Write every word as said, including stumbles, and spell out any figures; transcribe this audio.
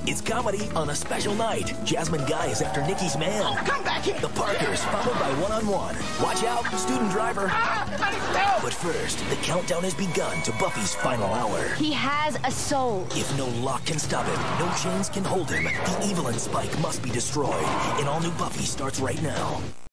It's comedy on a special night. Jasmine Guy is after Nikki's man. Oh, come back here. The Parkers, followed by one-on-one. Watch out, student driver. Ah, let it go. But first, the countdown has begun to Buffy's final hour. He has a soul. If no lock can stop him, no chains can hold him, the evil in Spike must be destroyed. And all new Buffy starts right now.